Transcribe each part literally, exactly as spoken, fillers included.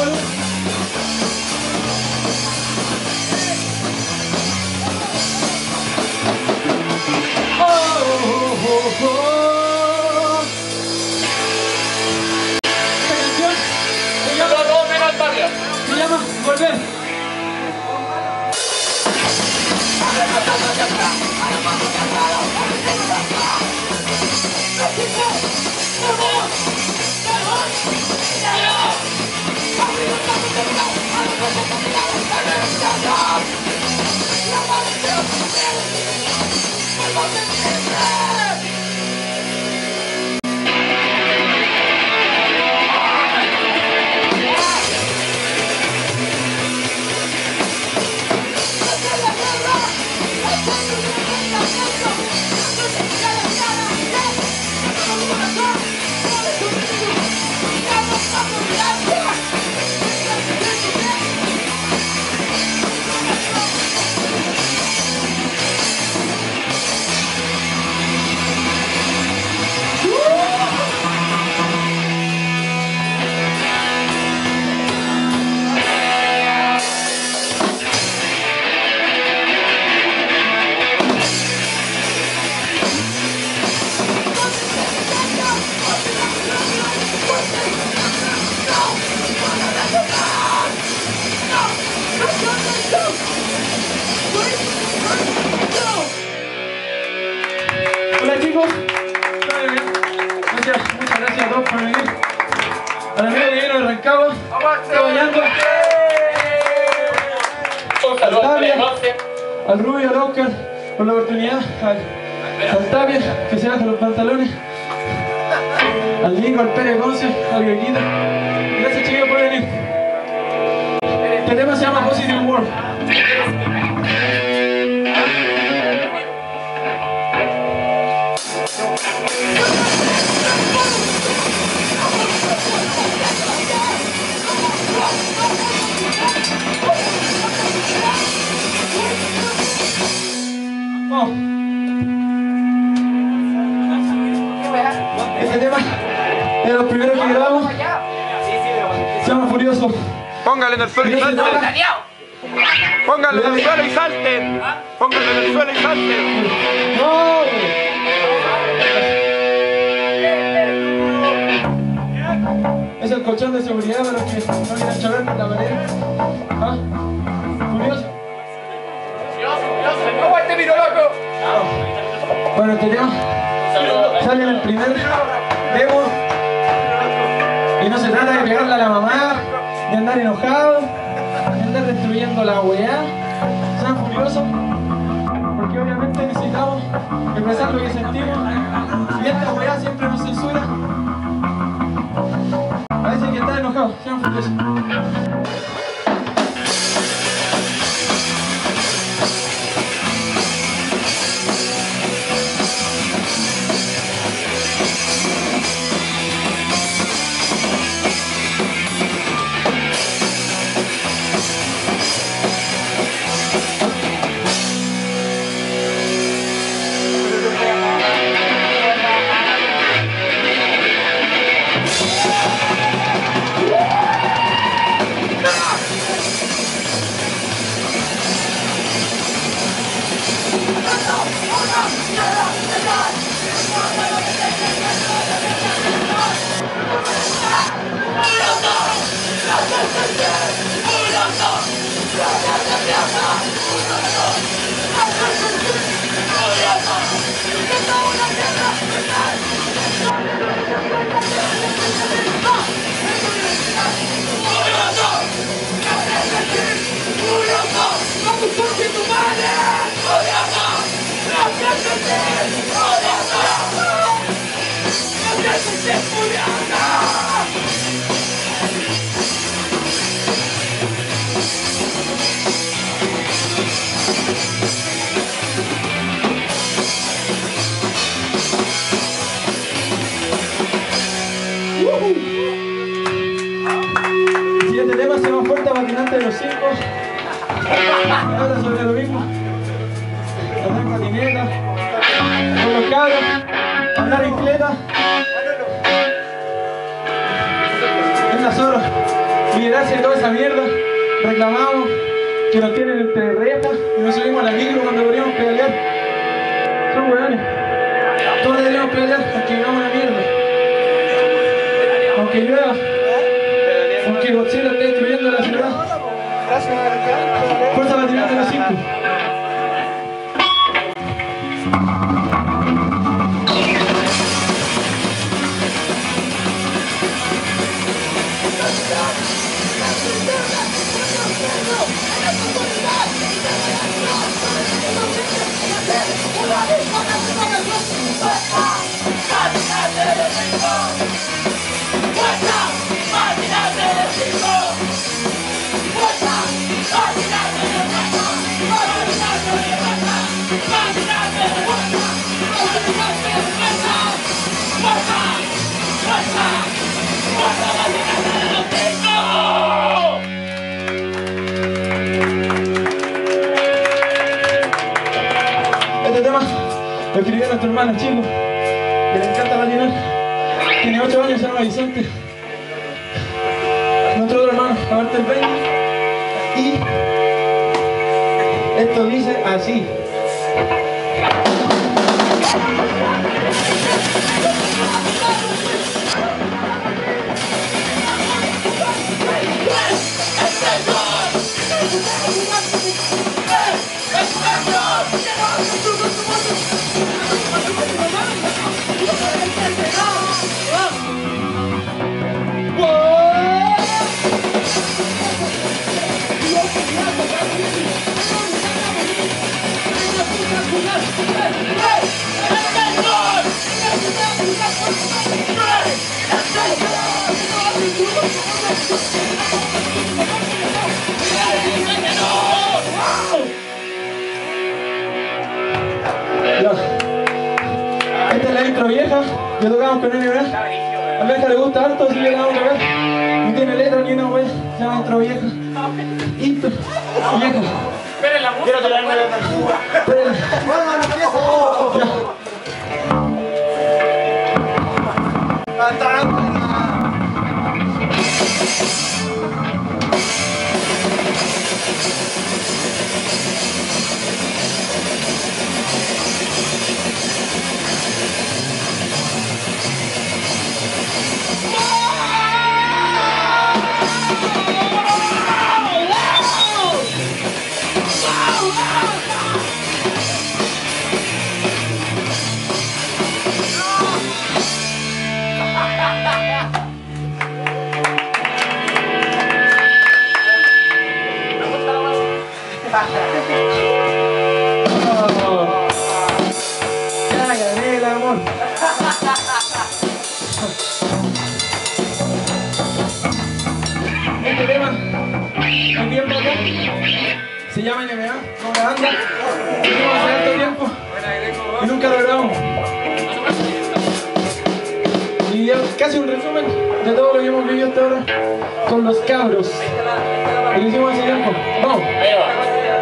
Hola chicos, gracias, muchas gracias a todos por venir. A la amiga que vino de Rancagua, está bailando. Un saludo a Tapia, Monte. al Rubio, al Oscar, por la oportunidad, al, al Tapia, que se baja los pantalones, al Nico, al Pérez Ponce, al Grequita. Gracias chicos por venir. Este tema se llama Positive World. Oh. Este tema es de los primeros que grabamos. Se llama Furioso. Póngale en el suelo y salten. Póngale en el suelo y salten. Póngale en el suelo y salten. ¡No! Es el colchón de seguridad para los que no quieran chorar por la pared. ¿Ah? ¿Furioso? ¡Aguante, miro loco! Bueno, este tema sale en el primer demo. Y no se trata de pegarle a la mamá, de andar enojado, de andar destruyendo la weá. Sean furiosos, porque obviamente necesitamos expresar lo que sentimos. Y esta weá siempre nos censura. A veces hay que estar enojado, sean furiosos. El siguiente tema se llama Fuerte Patinante de los Cinco. Habla sobre lo mismo. Andar en patineta, con los cabros, andar en cleta. En la zorra. Y gracias a toda esa mierda, reclamamos que nos tienen entre rejas y nos subimos a la micro cuando queríamos pedalear. Son hueones. Todos deberíamos pedalear aunque vivamos la mierda. Aunque llueva. Aunque Godzilla esté destruyendo la ciudad. Fuerza para tirar de los cinco. Este tema lo escribió nuestro hermano chico, que le encanta patinar. Tiene ocho años, se llama Vicente. Nuestro otro hermano, aparte del veinte. Y esto dice así. Esta es la intro vieja, que tocamos con N B A. A Benja le gusta harto, así que la vamos a tocar. No tiene letra ni una wea, se llama intro vieja. Intro vieja. Esperen la música. Quiero tirarme la tancúa. Oh, ya gané el amor. Este tema, un tiempo acá, se llama N B A, como la banda. Lo hicimos hace harto tiempo y nunca lo grabamos. Y es casi un resumen de todo lo que hemos vivido hasta ahora con los cabros. Y lo hicimos hace tiempo. Vamos. Ahí va.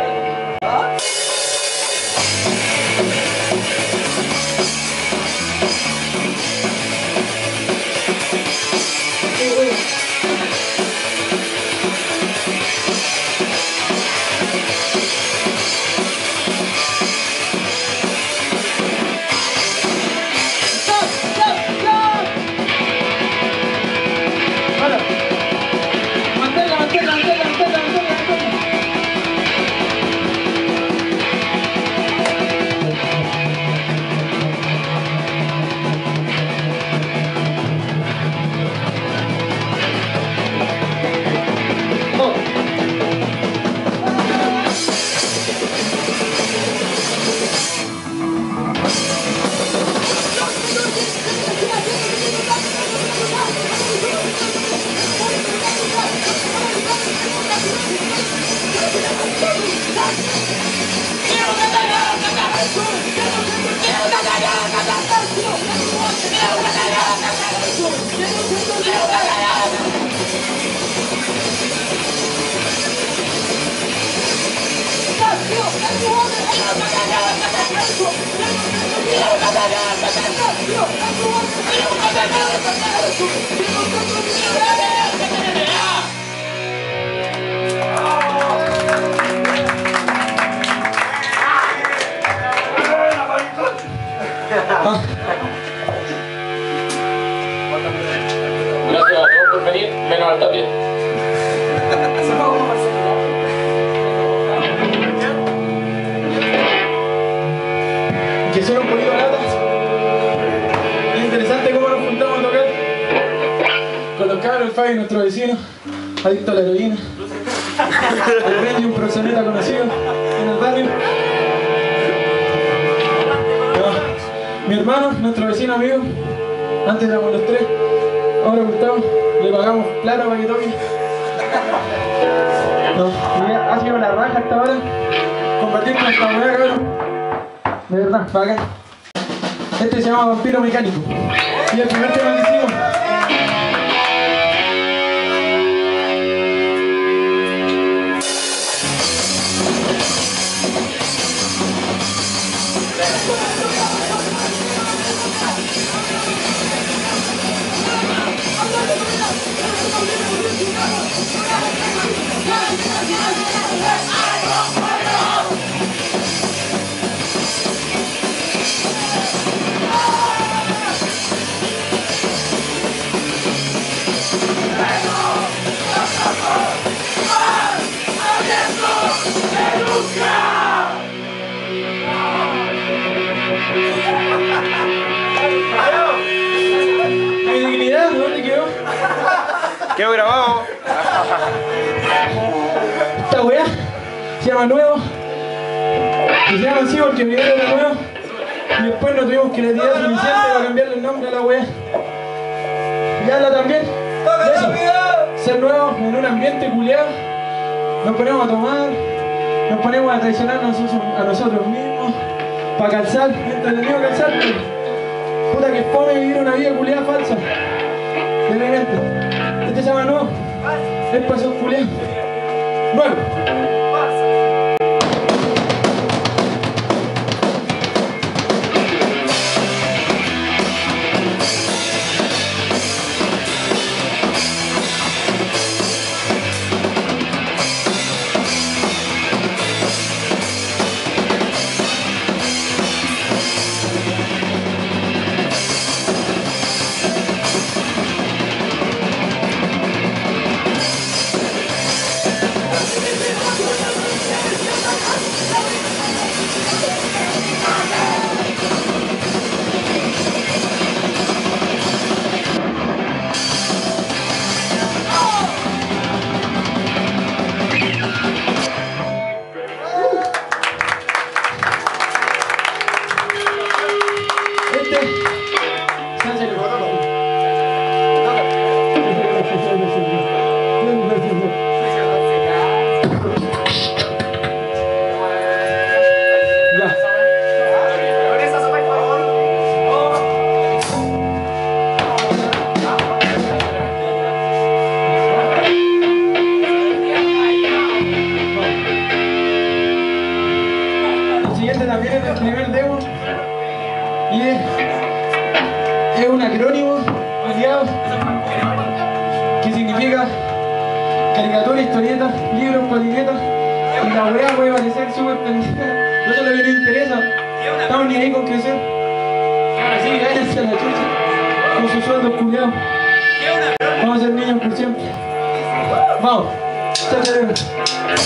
Manténla, manténla, manténla, manténla, manténla. aquí, menos al tapia. Que son un poquito latas. Es interesante cómo nos juntamos a tocar con los cabros, el Fabi, nuestro vecino, adicto a la heroína. El Benji, un proxeneta conocido en el barrio. No, mi hermano, nuestro vecino amigo, antes éramos los tres, ahora Gustavo, le pagamos plata para que toque. No, ha sido la raja hasta ahora compartir con esta weá, cabrón. De verdad, bacán. Este se llama Vampiro Mecánico. Y el primer tema que hicimos. Mi dignidad, ¿dónde quedó? Quedó grabado. Esta weá se llama Nuevo. Y se llama así porque primero era Nuevo. Y después no tuvimos creatividad suficiente para cambiarle el nombre a la weá. Y habla también de eso, ser nuevos en un ambiente culiado. Nos ponemos a tomar, nos ponemos a traicionar a nosotros, a nosotros mismos, para calzar, entretenido calzar, pero puta que fome vivir una vida culiada falsa. De mi mente. Este se llama Nuevo. Es para esos culiados. Nuevo. Caricatura, historieta, libros, patinetas. Y la weá puede parecer súper pendeja. No es lo que nos interesa. Estamos ni ahí con crecer. Ahora sí, váyanse a la chucha. Con sus sueldos culiados. Vamos a ser niños por siempre. Vamos. Chao, chao.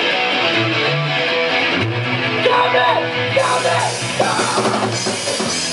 Down it! Down it!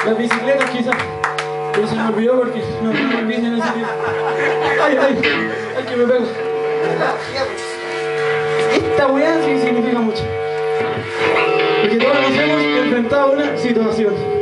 Las bicicletas quizás. Pero se me olvidó porque no, no me olviden ese tiempo. Ay, ay, ay, que me pego. Esta weá sí significa mucho. Porque todos nos hemos enfrentado a una situación.